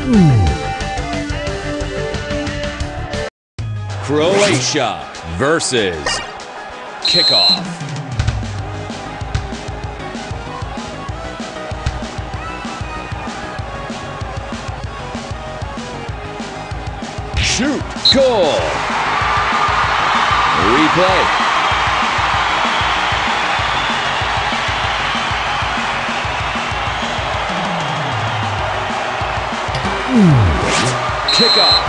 Croatia versus kickoff. Shoot, goal. Replay. Kickoff.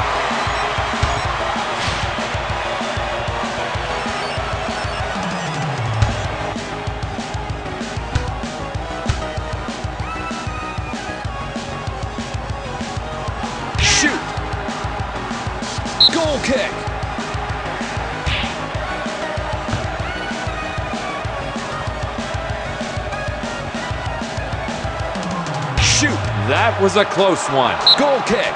Shoot. Goal kick. Shoot. That was a close one. Goal kick.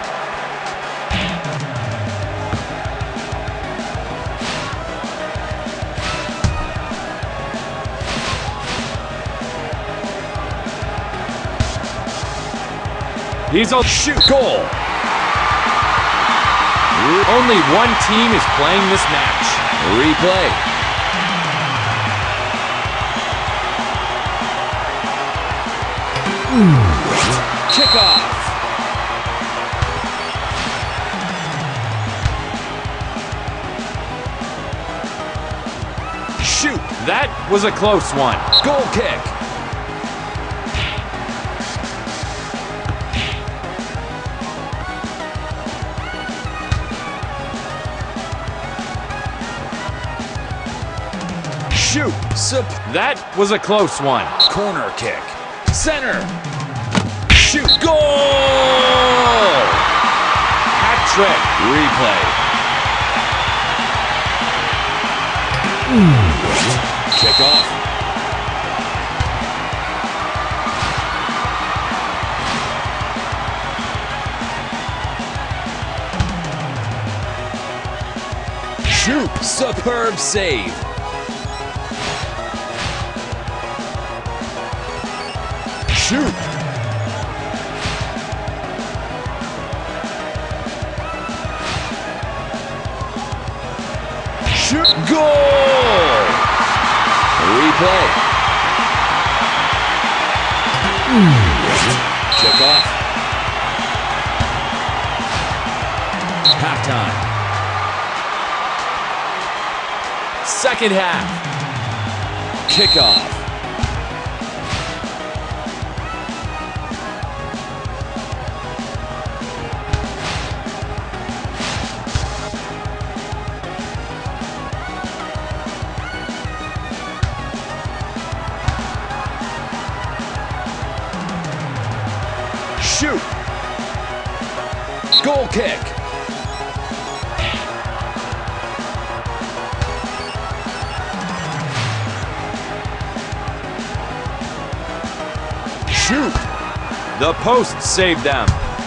He's a shoot goal. Only one team is playing this match. Replay. Kickoff. Shoot. That was a close one. Goal kick. Shoot! That was a close one. Corner kick. Center. Shoot! Goal! Hat trick. Replay. Kick off. Shoot! Superb save. Shoot! Shoot! Goal! Replay. Kick off. Halftime. Second half. Kickoff. Shoot! Goal kick! Shoot! The post saved them.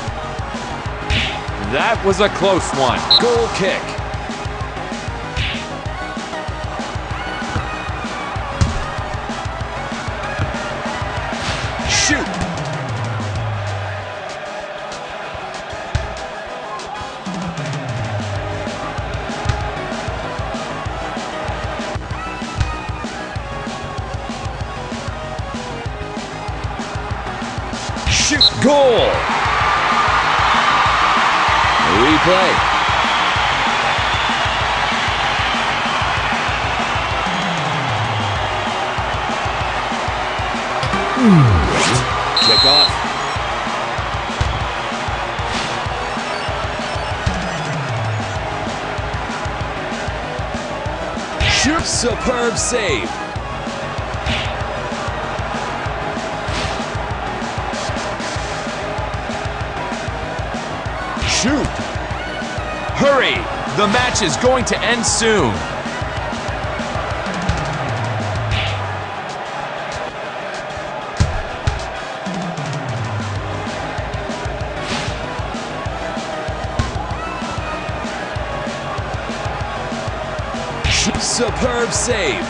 That was a close one. Goal kick! Shoot! Shoot! Goal! Replay. Kick off. Shoot! Superb save. Shoot! Hurry! The match is going to end soon. Superb save.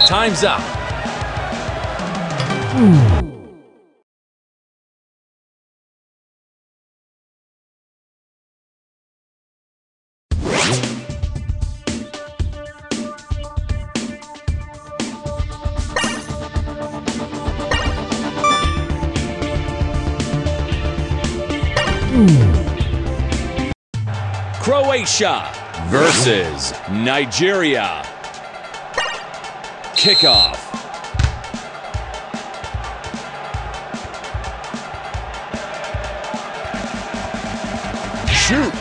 Time's up. Croatia versus Nigeria. Kickoff. Shoot.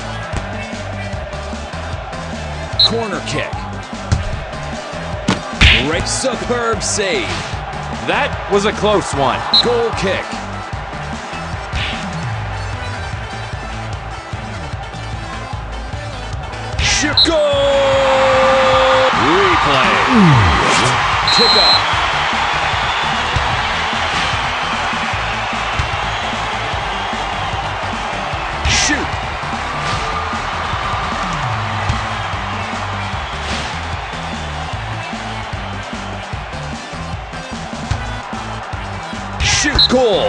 Corner kick. Great, superb save. That was a close one. Goal kick. Shoot. Goal! Replay. Kickoff. Shoot. Shoot. Goal.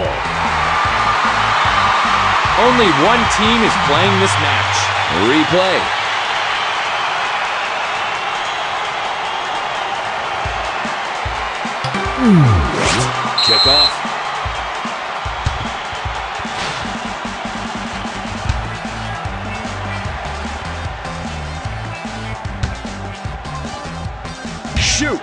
Only one team is playing this match. Replay. Kickoff. Shoot.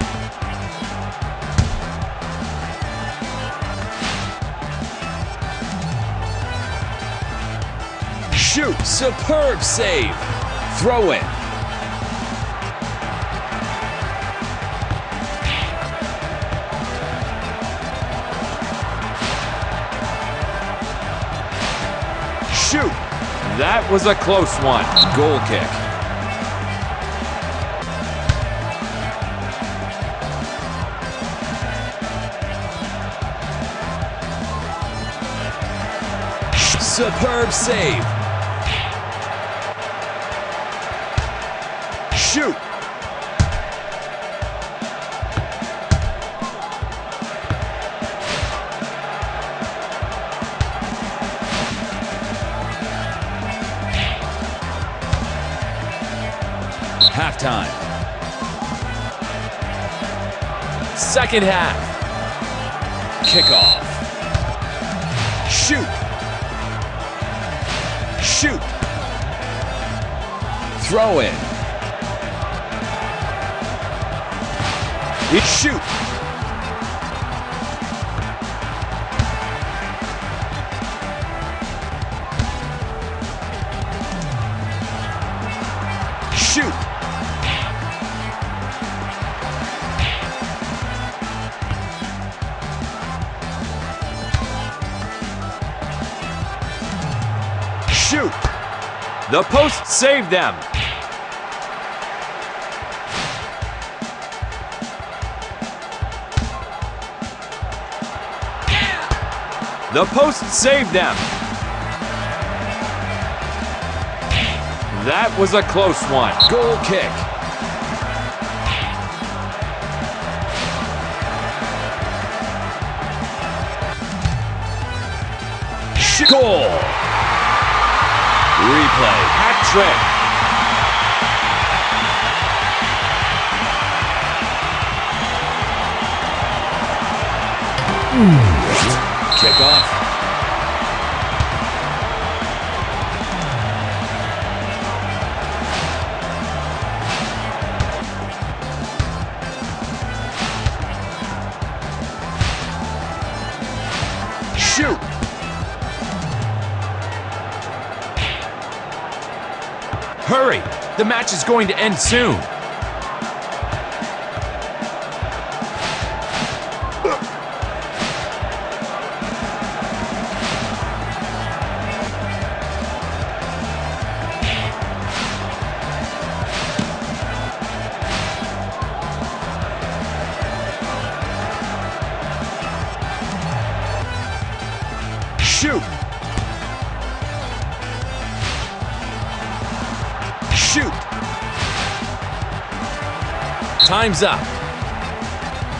Shoot. Superb save. Throw in. Shoot. That was a close one. Goal kick. Superb save. Shoot. Halftime. Second half. Kickoff. Shoot. Shoot. Throw in. Shoot. Shoot. Shoot. The post saved them. The post saved them. That was a close one. Goal kick. Goal. Replay. Hat trick. Kickoff. Shoot. Hurry! The match is going to end soon. Shoot! Shoot! Time's up.